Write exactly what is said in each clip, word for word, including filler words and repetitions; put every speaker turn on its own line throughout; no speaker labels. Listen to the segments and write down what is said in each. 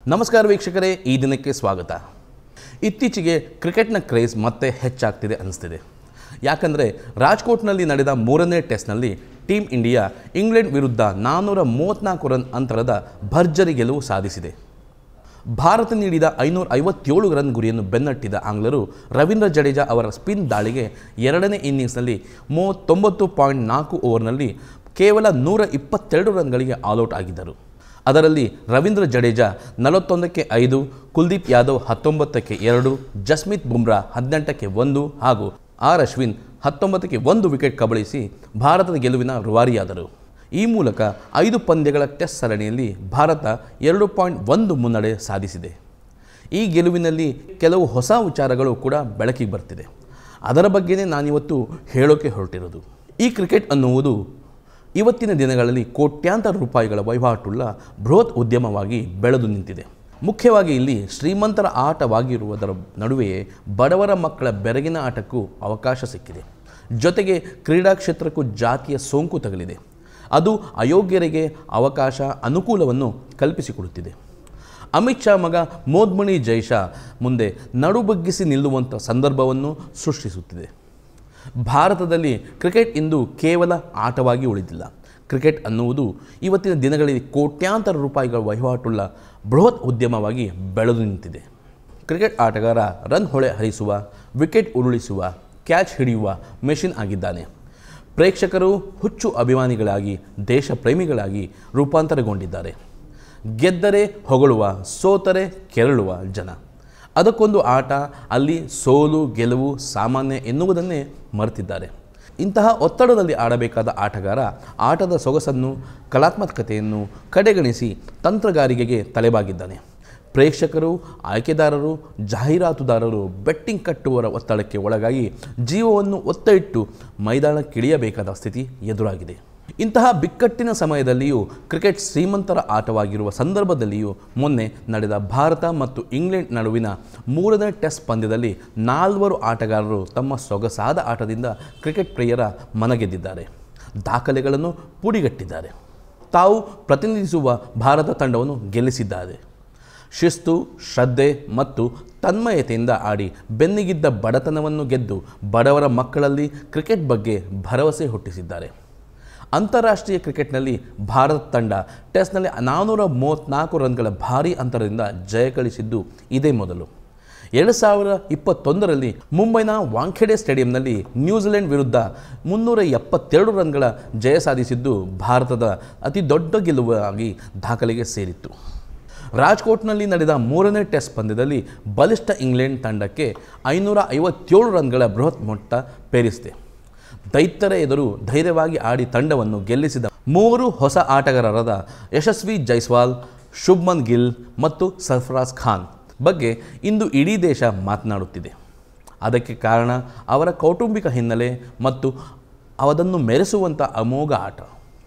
ನಮಸ್ಕಾರ ವೀಕ್ಷಕರೇ, ಈ ದಿನಕ್ಕೆ ಸ್ವಾಗತ. ಇತ್ತೀಚೆಗೆ ಕ್ರಿಕೆಟ್ನ ಕ್ರೇಜ್ ಮತ್ತೆ ಹೆಚ್ಚಾಗ್ತಿದೆ ಅನಿಸ್ತಿದೆ. ಯಾಕಂದರೆ ರಾಜ್ಕೋಟ್ನಲ್ಲಿ ನಡೆದ ಮೂರನೇ ಟೆಸ್ಟ್ನಲ್ಲಿ ಟೀಮ್ ಇಂಡಿಯಾ ಇಂಗ್ಲೆಂಡ್ ವಿರುದ್ಧ ನಾನ್ನೂರ ಮೂವತ್ತ್ನಾಲ್ಕು ರನ್ ಅಂತರದ ಭರ್ಜರಿ ಗೆಲುವು ಸಾಧಿಸಿದೆ. ಭಾರತ ನೀಡಿದ ಐನೂರ ಐವತ್ತೇಳು ರನ್ ಗುರಿಯನ್ನು ಬೆನ್ನಟ್ಟಿದ ಆಂಗ್ಲರು ರವೀಂದ್ರ ಜಡೇಜಾ ಅವರ ಸ್ಪಿನ್ ದಾಳಿಗೆ ಎರಡನೇ ಇನ್ನಿಂಗ್ಸ್ನಲ್ಲಿ ಮೂವತ್ತೊಂಬತ್ತು ಪಾಯಿಂಟ್ ನಾಲ್ಕು ಓವರ್ನಲ್ಲಿ ಕೇವಲ ನೂರ ಇಪ್ಪತ್ತೆರಡು ರನ್ಗಳಿಗೆ ಆಲ್ಔಟ್ ಆಗಿದ್ದರು. ಅದರಲ್ಲಿ ರವೀಂದ್ರ ಜಡೇಜಾ ನಲವತ್ತೊಂದಕ್ಕೆ ಐದು, ಕುಲ್ದೀಪ್ ಯಾದವ್ ಹತ್ತೊಂಬತ್ತಕ್ಕೆ ಎರಡು, ಜಸ್ಮಿತ್ ಬುಮ್ರಾ ಹದಿನೆಂಟಕ್ಕೆ ಒಂದು ಹಾಗೂ ಆರ್ ಅಶ್ವಿನ್ ಹತ್ತೊಂಬತ್ತಕ್ಕೆ ಒಂದು ವಿಕೆಟ್ ಕಬಳಿಸಿ ಭಾರತದ ಗೆಲುವಿನ ರೂವಾರಿಯಾದರು. ಈ ಮೂಲಕ ಐದು ಪಂದ್ಯಗಳ ಟೆಸ್ಟ್ ಸರಣಿಯಲ್ಲಿ ಭಾರತ ಎರಡು ಪಾಯಿಂಟ್ ಒಂದು ಮುನ್ನಡೆ ಸಾಧಿಸಿದೆ. ಈ ಗೆಲುವಿನಲ್ಲಿ ಕೆಲವು ಹೊಸ ವಿಚಾರಗಳು ಕೂಡ ಬೆಳಕಿಗೆ ಬರ್ತಿದೆ. ಅದರ ಬಗ್ಗೆನೇ ನಾನಿವತ್ತು ಹೇಳೋಕೆ ಹೊರಟಿರೋದು. ಈ ಕ್ರಿಕೆಟ್ ಅನ್ನುವುದು ಇವತ್ತಿನ ದಿನಗಳಲ್ಲಿ ಕೋಟ್ಯಾಂತರ ರೂಪಾಯಿಗಳ ವಹಿವಾಟುಳ್ಳ ಬೃಹತ್ ಉದ್ಯಮವಾಗಿ ಬೆಳೆದು ನಿಂತಿದೆ. ಮುಖ್ಯವಾಗಿ ಇಲ್ಲಿ ಶ್ರೀಮಂತರ ಆಟವಾಗಿರುವುದರ ನಡುವೆಯೇ ಬಡವರ ಮಕ್ಕಳ ಬೆರಗಿನ ಆಟಕ್ಕೂ ಅವಕಾಶ ಸಿಕ್ಕಿದೆ. ಜೊತೆಗೆ ಕ್ರೀಡಾ ಕ್ಷೇತ್ರಕ್ಕೂ ಜಾತಿಯ ಸೋಂಕು ತಗಲಿದೆ. ಅದು ಅಯೋಗ್ಯರಿಗೆ ಅವಕಾಶ ಅನುಕೂಲವನ್ನು ಕಲ್ಪಿಸಿಕೊಡುತ್ತಿದೆ. ಅಮಿತ್ ಶಾ ಮಗ ಮೋದ್ಮಣಿ ಜೈಶಾ ಮುಂದೆ ನಡುಬಗ್ಗಿಸಿ ನಿಲ್ಲುವಂಥ ಸಂದರ್ಭವನ್ನು ಸೃಷ್ಟಿಸುತ್ತಿದೆ. ಭಾರತದಲ್ಲಿ ಕ್ರಿಕೆಟ್ ಇಂದು ಕೇವಲ ಆಟವಾಗಿ ಉಳಿದಿಲ್ಲ. ಕ್ರಿಕೆಟ್ ಅನ್ನುವುದು ಇವತ್ತಿನ ದಿನಗಳಲ್ಲಿ ಕೋಟ್ಯಾಂತರ ರೂಪಾಯಿಗಳ ವಹಿವಾಟುಳ್ಳ ಬೃಹತ್ ಉದ್ಯಮವಾಗಿ ಬೆಳೆದು ನಿಂತಿದೆ. ಕ್ರಿಕೆಟ್ ಆಟಗಾರ ರನ್ ಹೊಳೆ ಹರಿಸುವ, ವಿಕೆಟ್ ಉರುಳಿಸುವ, ಕ್ಯಾಚ್ ಹಿಡಿಯುವ ಮೆಷಿನ್ ಆಗಿದ್ದಾನೆ. ಪ್ರೇಕ್ಷಕರು ಹುಚ್ಚು ಅಭಿಮಾನಿಗಳಾಗಿ, ದೇಶ ಪ್ರೇಮಿಗಳಾಗಿ ರೂಪಾಂತರಗೊಂಡಿದ್ದಾರೆ. ಗೆದ್ದರೆ ಹೊಗಳುವ, ಸೋತರೆ ಕೆರಳುವ ಜನ. ಅದಕ್ಕೊಂದು ಆಟ, ಅಲ್ಲಿ ಸೋಲು ಗೆಲುವು ಸಾಮಾನ್ಯ ಎನ್ನುವುದನ್ನೇ ಮರೆತಿದ್ದಾರೆ. ಇಂತಹ ಒತ್ತಡದಲ್ಲಿ ಆಡಬೇಕಾದ ಆಟಗಾರ ಆಟದ ಸೊಗಸನ್ನು, ಕಲಾತ್ಮಕತೆಯನ್ನು ಕಡೆಗಣಿಸಿ ತಂತ್ರಗಾರಿಕೆಗೆ ತಲೆಬಾಗಿದ್ದಾನೆ. ಪ್ರೇಕ್ಷಕರು, ಆಯ್ಕೆದಾರರು, ಜಾಹೀರಾತುದಾರರು, ಬೆಟ್ಟಿಂಗ್ ಕಟ್ಟುವವರ ಒತ್ತಡಕ್ಕೆ ಒಳಗಾಗಿ ಜೀವವನ್ನು ಒತ್ತ ಇಟ್ಟು ಮೈದಾನಕ್ಕಿಳಿಯಬೇಕಾದ ಸ್ಥಿತಿ ಎದುರಾಗಿದೆ. ಇಂತಹ ಬಿಕ್ಕಟ್ಟಿನ ಸಮಯದಲ್ಲಿಯೂ ಕ್ರಿಕೆಟ್ ಶ್ರೀಮಂತರ ಆಟವಾಗಿರುವ ಸಂದರ್ಭದಲ್ಲಿಯೂ ಮೊನ್ನೆ ನಡೆದ ಭಾರತ ಮತ್ತು ಇಂಗ್ಲೆಂಡ್ ನಡುವಿನ ಮೂರನೇ ಟೆಸ್ಟ್ ಪಂದ್ಯದಲ್ಲಿ ನಾಲ್ವರು ಆಟಗಾರರು ತಮ್ಮ ಸೊಗಸಾದ ಆಟದಿಂದ ಕ್ರಿಕೆಟ್ ಪ್ರಿಯರ ಮನಗೆದ್ದಿದ್ದಾರೆ. ದಾಖಲೆಗಳನ್ನು ಪುಡಿಗಟ್ಟಿದ್ದಾರೆ. ತಾವು ಪ್ರತಿನಿಧಿಸುವ ಭಾರತ ತಂಡವನ್ನು ಗೆಲ್ಲಿಸಿದ್ದಾರೆ. ಶಿಸ್ತು, ಶ್ರದ್ಧೆ ಮತ್ತು ತನ್ಮಯತೆಯಿಂದ ಆಡಿ ಬೆನ್ನಿಗಿದ್ದ ಬಡತನವನ್ನು ಗೆದ್ದು ಬಡವರ ಮಕ್ಕಳಲ್ಲಿ ಕ್ರಿಕೆಟ್ ಬಗ್ಗೆ ಭರವಸೆ ಹುಟ್ಟಿಸಿದ್ದಾರೆ. ಅಂತಾರಾಷ್ಟ್ರೀಯ ಕ್ರಿಕೆಟ್ನಲ್ಲಿ ಭಾರತ ತಂಡ ಟೆಸ್ಟ್ನಲ್ಲಿ ನಾನ್ನೂರ ಮೂವತ್ತ್ನಾಲ್ಕು ರನ್ಗಳ ಭಾರೀ ಅಂತರದಿಂದ ಜಯ ಗಳಿಸಿದ್ದು ಇದೇ ಮೊದಲು. ಎರಡು ಸಾವಿರ ಇಪ್ಪತ್ತೊಂದರಲ್ಲಿ ಮುಂಬೈನ ವಾಂಖೆಡೆ ಸ್ಟೇಡಿಯಂನಲ್ಲಿ ನ್ಯೂಜಿಲೆಂಡ್ ವಿರುದ್ಧ ಮುನ್ನೂರ ಎಪ್ಪತ್ತೆರಡು ರನ್ಗಳ ಜಯ ಸಾಧಿಸಿದ್ದು ಭಾರತದ ಅತಿ ದೊಡ್ಡ ಗೆಲುವಾಗಿ ದಾಖಲೆಗೆ ಸೇರಿತ್ತು. ರಾಜ್ಕೋಟ್ನಲ್ಲಿ ನಡೆದ ಮೂರನೇ ಟೆಸ್ಟ್ ಪಂದ್ಯದಲ್ಲಿ ಬಲಿಷ್ಠ ಇಂಗ್ಲೆಂಡ್ ತಂಡಕ್ಕೆ ಐನೂರ ಐವತ್ತೇಳು ರನ್ಗಳ ಬೃಹತ್ ಮೊತ್ತ ಪೇರಿಸಿದೆ. ದೈತ್ಯರ ಎದುರು ಧೈರ್ಯವಾಗಿ ಆಡಿ ತಂಡವನ್ನು ಗೆಲ್ಲಿಸಿದ ಮೂವರು ಹೊಸ ಆಟಗಾರರಾದ ಯಶಸ್ವಿ ಜೈಸ್ವಾಲ್, ಶುಭ್ಮನ್ ಗಿಲ್ ಮತ್ತು ಸರ್ಫರಾಜ್ ಖಾನ್ ಬಗ್ಗೆ ಇಂದು ಇಡೀ ದೇಶ ಮಾತನಾಡುತ್ತಿದೆ. ಅದಕ್ಕೆ ಕಾರಣ ಅವರ ಕೌಟುಂಬಿಕ ಹಿನ್ನೆಲೆ ಮತ್ತು ಅದನ್ನು ಮೆರೆಸುವಂಥ ಅಮೋಘ ಆಟ.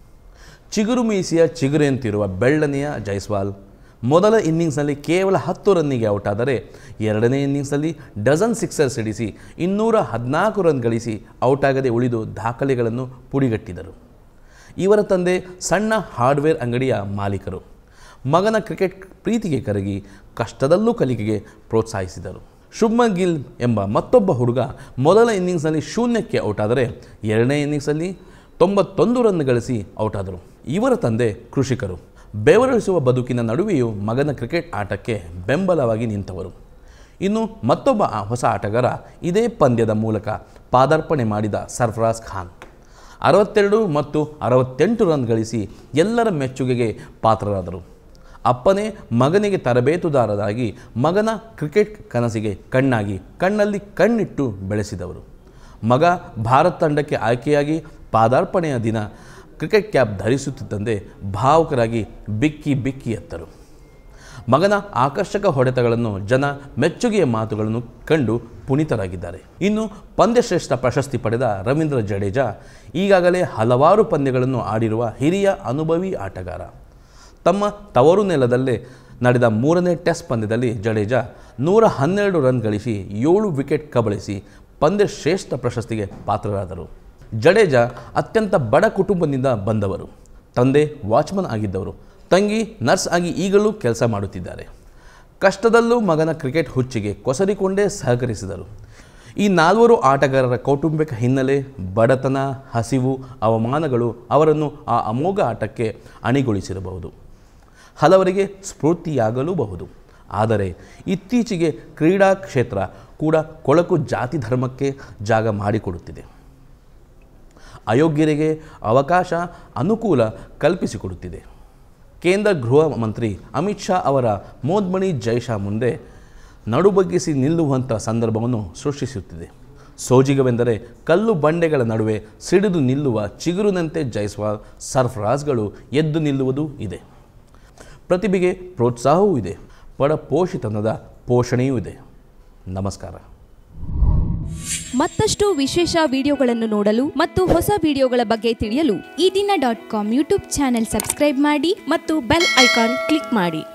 ಚಿಗುರು ಮೀಸೆಯ ಚಿಗುರೆಂತಿರುವ ಬೆಳ್ಳನೆಯ ಜೈಸ್ವಾಲ್ ಮೊದಲ ಇನ್ನಿಂಗ್ಸ್ನಲ್ಲಿ ಕೇವಲ ಹತ್ತು ರನ್ನಿಗೆ ಔಟ್ ಆದರೆ ಎರಡನೇ ಇನ್ನಿಂಗ್ಸ್ನಲ್ಲಿ ಡಜನ್ ಸಿಕ್ಸರ್ ಸಿಡಿಸಿ ಇನ್ನೂರ ಹದಿನಾಲ್ಕು ರನ್ ಗಳಿಸಿ ಔಟಾಗದೆ ಉಳಿದು ದಾಖಲೆಗಳನ್ನು ಪುಡಿಗಟ್ಟಿದರು. ಇವರ ತಂದೆ ಸಣ್ಣ ಹಾರ್ಡ್ವೇರ್ ಅಂಗಡಿಯ ಮಾಲೀಕರು. ಮಗನ ಕ್ರಿಕೆಟ್ ಪ್ರೀತಿಗೆ ಕರಗಿ ಕಷ್ಟದಲ್ಲೂ ಕಲಿಕೆಗೆ ಪ್ರೋತ್ಸಾಹಿಸಿದರು. ಶುಭ್ಮನ್ ಗಿಲ್ ಎಂಬ ಮತ್ತೊಬ್ಬ ಹುಡುಗ ಮೊದಲ ಇನ್ನಿಂಗ್ಸ್ನಲ್ಲಿ ಶೂನ್ಯಕ್ಕೆ ಔಟ್ ಆದರೆ ಎರಡನೇ ಇನ್ನಿಂಗ್ಸಲ್ಲಿ ತೊಂಬತ್ತೊಂದು ರನ್ ಗಳಿಸಿ ಔಟಾದರು. ಇವರ ತಂದೆ ಕೃಷಿಕರು. ಬೆವರಿಸುವ ಬದುಕಿನ ನಡುವೆಯೂ ಮಗನ ಕ್ರಿಕೆಟ್ ಆಟಕ್ಕೆ ಬೆಂಬಲವಾಗಿ ನಿಂತವರು. ಇನ್ನು ಮತ್ತೊಬ್ಬ ಹೊಸ ಆಟಗಾರ ಇದೇ ಪಂದ್ಯದ ಮೂಲಕ ಪಾದಾರ್ಪಣೆ ಮಾಡಿದ ಸರ್ಫರಾಜ್ ಖಾನ್. ಅರವತ್ತೆರಡು ಮತ್ತು ಅರವತ್ತೆಂಟು ರನ್ ಗಳಿಸಿ ಎಲ್ಲರ ಮೆಚ್ಚುಗೆಗೆ ಪಾತ್ರರಾದರು. ಅಪ್ಪನೇ ಮಗನಿಗೆ ತರಬೇತುದಾರರಾಗಿ ಮಗನ ಕ್ರಿಕೆಟ್ ಕನಸಿಗೆ ಕಣ್ಣಾಗಿ ಕಣ್ಣಲ್ಲಿ ಕಣ್ಣಿಟ್ಟು ಬೆಳೆಸಿದವರು. ಮಗ ಭಾರತ ತಂಡಕ್ಕೆ ಆಯ್ಕೆಯಾಗಿ ಪಾದಾರ್ಪಣೆಯ ದಿನ ಕ್ರಿಕೆಟ್ ಕ್ಯಾಪ್ ಧರಿಸುತ್ತಿದ್ದಂತೆ ಭಾವುಕರಾಗಿ ಬಿಕ್ಕಿ ಬಿಕ್ಕಿ ಎತ್ತರು. ಮಗನ ಆಕರ್ಷಕ ಹೊಡೆತಗಳನ್ನು, ಜನ ಮೆಚ್ಚುಗೆಯ ಮಾತುಗಳನ್ನು ಕಂಡು ಪುನೀತರಾಗಿದ್ದಾರೆ. ಇನ್ನು ಪಂದ್ಯಶ್ರೇಷ್ಠ ಪ್ರಶಸ್ತಿ ಪಡೆದ ರವೀಂದ್ರ ಜಡೇಜಾ ಈಗಾಗಲೇ ಹಲವಾರು ಪಂದ್ಯಗಳನ್ನು ಆಡಿರುವ ಹಿರಿಯ ಅನುಭವಿ ಆಟಗಾರ. ತಮ್ಮ ತವರು ನೆಲದಲ್ಲೇ ನಡೆದ ಮೂರನೇ ಟೆಸ್ಟ್ ಪಂದ್ಯದಲ್ಲಿ ಜಡೇಜಾ ನೂರ ಹನ್ನೆರಡು ರನ್ ಗಳಿಸಿ ಏಳು ವಿಕೆಟ್ ಕಬಳಿಸಿ ಪಂದ್ಯಶ್ರೇಷ್ಠ ಪ್ರಶಸ್ತಿಗೆ ಪಾತ್ರರಾದರು. ಜಡೇಜಾ ಅತ್ಯಂತ ಬಡ ಕುಟುಂಬದಿಂದ ಬಂದವರು. ತಂದೆ ವಾಚ್ಮನ್ ಆಗಿದ್ದವರು. ತಂಗಿ ನರ್ಸ್ ಆಗಿ ಈಗಲೂ ಕೆಲಸ ಮಾಡುತ್ತಿದ್ದಾರೆ. ಕಷ್ಟದಲ್ಲೂ ಮಗನ ಕ್ರಿಕೆಟ್ ಹುಚ್ಚಿಗೆ ಕೊಸರಿಕೊಂಡೇ ಸಹಕರಿಸಿದರು. ಈ ನಾಲ್ವರು ಆಟಗಾರರ ಕೌಟುಂಬಿಕ ಹಿನ್ನೆಲೆ, ಬಡತನ, ಹಸಿವು, ಅವಮಾನಗಳು ಅವರನ್ನು ಆ ಅಮೋಘ ಆಟಕ್ಕೆ ಅಣಿಗೊಳಿಸಿರಬಹುದು, ಹಲವರಿಗೆ ಸ್ಫೂರ್ತಿಯಾಗಲೂಬಹುದು. ಆದರೆ ಇತ್ತೀಚೆಗೆ ಕ್ರೀಡಾ ಕ್ಷೇತ್ರ ಕೂಡ ಕೊಳಕು ಜಾತಿ ಧರ್ಮಕ್ಕೆ ಜಾಗ ಮಾಡಿಕೊಡುತ್ತಿದೆ. ಅಯೋಗ್ಯರಿಗೆ ಅವಕಾಶ, ಅನುಕೂಲ ಕಲ್ಪಿಸಿಕೊಡುತ್ತಿದೆ. ಕೇಂದ್ರ ಗೃಹ ಮಂತ್ರಿ ಅಮಿತ್ ಶಾ ಅವರ ಮೋದ್ಮಣಿ ಜೈಶಾ ಮುಂದೆ ನಡುಬಗ್ಗಿಸಿ ನಿಲ್ಲುವಂಥ ಸಂದರ್ಭವನ್ನು ಸೃಷ್ಟಿಸುತ್ತಿದೆ. ಸೋಜಿಗವೆಂದರೆ ಕಲ್ಲು ಬಂಡೆಗಳ ನಡುವೆ ಸಿಡಿದು ನಿಲ್ಲುವ ಚಿಗುರಿನಂತೆ ಜೈಸ್ವಾಲ್, ಸರ್ಫರಾಜ್ಗಳು ಎದ್ದು ನಿಲ್ಲುವುದೂ ಇದೆ. ಪ್ರತಿಭೆಗೆ ಪ್ರೋತ್ಸಾಹವೂ ಇದೆ, ಪಡಪೋಷಿತನದ ಪೋಷಣೆಯೂ ಇದೆ. ನಮಸ್ಕಾರ.
ಮತ್ತಷ್ಟು ವಿಶೇಷ ವಿಡಿಯೋಗಳನ್ನು ನೋಡಲು ಮತ್ತು ಹೊಸ ವಿಡಿಯೋಗಳ ಬಗ್ಗೆ ತಿಳಿಯಲು
Ee Dina dot com YouTube channel subscribe ಮಾಡಿ ಮತ್ತು ಬೆಲ್ ಐಕಾನ್ ಕ್ಲಿಕ್ ಮಾಡಿ.